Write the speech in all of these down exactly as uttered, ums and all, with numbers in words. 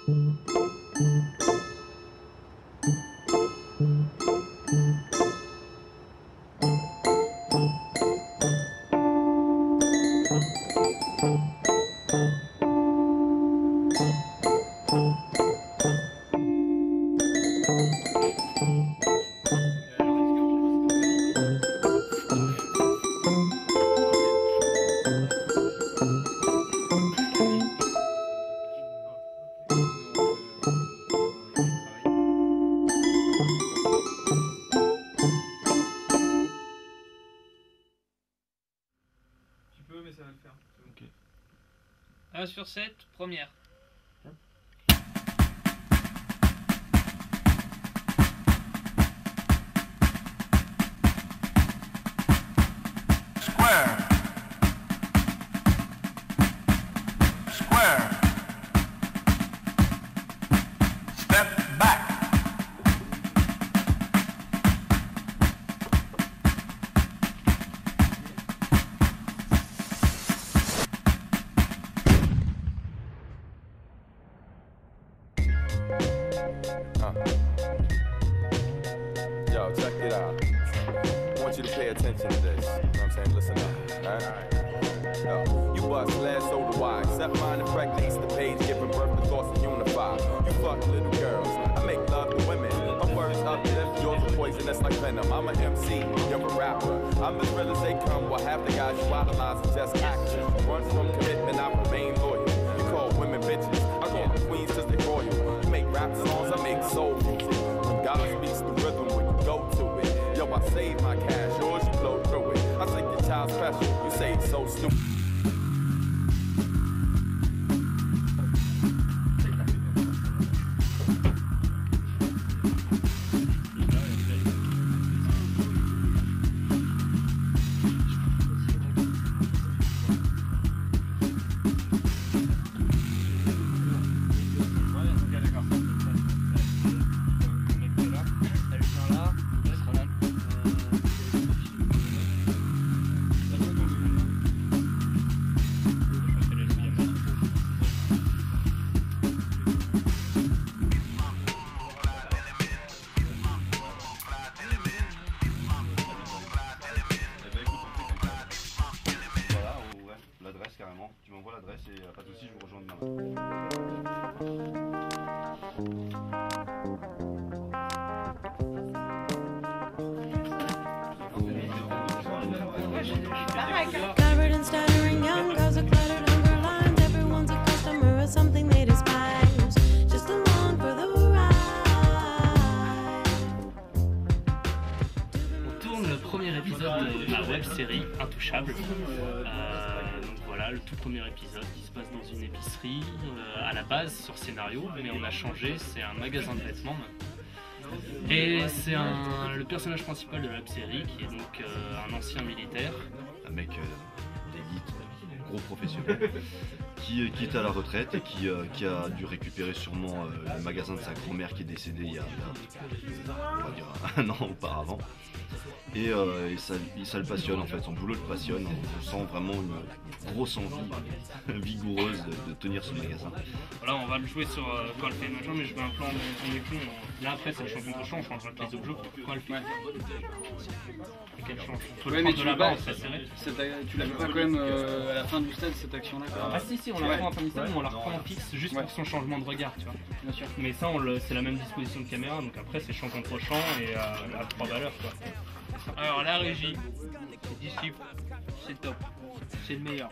Mais ça va le faire. Okay. un sur sept, première. Square. Square. Step back. Uh. Yo, check it out. I want you to pay attention to this. You know what I'm saying? Listen up, alright? Yo, you bust last so do I. Except mine and pregnant Easter page, giving birth to thoughts that unify. You fuck little girls. I make love to women. My words uplift, yours are poisonous like venom. I'm an M C, you're a rapper. I'm as real as they come. While half the guys you idolize are just action. Run from commitment, I remain loyal. You call women bitches. I call them queens cause they royal. You make rap songs, I make soul music. When God speaks the rhythm when you go to it. Yo, I save my cash, yours you blow through it. I think your child's special, you say it's so stupid. Carrément, tu m'envoies l'adresse et pas de soucis, je vous rejoins demain. Covered in stuttering young girls are cluttered underlines. Everyone's a customer of something they despise. Just along for the ride. On tourne le premier épisode de ma web série Intouchable. Euh, Voilà, le tout premier épisode qui se passe dans une épicerie, euh, à la base sur scénario, mais on a changé, c'est un magasin de vêtements. Et c'est un, le personnage principal de la série qui est donc euh, un ancien militaire. Un mec euh, d'élite, gros professionnel, qui, qui est à la retraite et qui, euh, qui a dû récupérer sûrement euh, le magasin de sa grand-mère qui est décédée il y a, on va dire, un an auparavant. Et, euh, et ça, ça le passionne en fait, son boulot le passionne, on sent vraiment une grosse envie vigoureuse de, de tenir ce magasin. Voilà, on va le jouer sur euh, quand elle fait machin, mais je veux un plan de écran. Là après c'est le champion de champ, on changera les objets quand elle fait. Et qu'elle change. Faut Ouais, le mais prendre tu de la l'as bas, pas, on se serré. cette- tu l'avais pas quand même euh, à la fin du stade cette action-là. Ah si si, on la Ouais. prend en fin de stade, mais on la reprend en fixe juste Ouais. pour son changement de regard, tu vois. Bien sûr. Mais ça, on le- c'est la même disposition de caméra, donc après c'est champ contre champ et euh, à trois valeurs quoi. Alors la régie, disciple, c'est top, c'est le meilleur.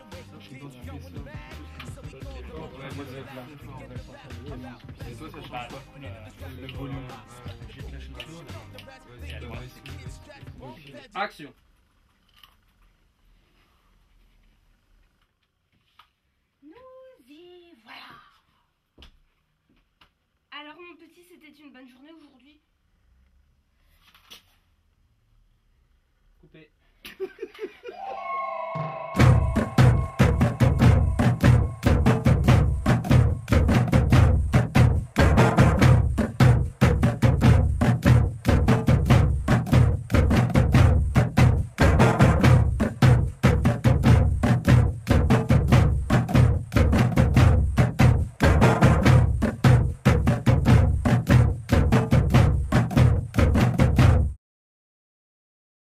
Et toi, ça change Bah, quoi euh, le volume, j'ai de la chaussure et elle voit. Action. Nous y voilà. Alors mon petit, c'était une bonne journée aujourd'hui.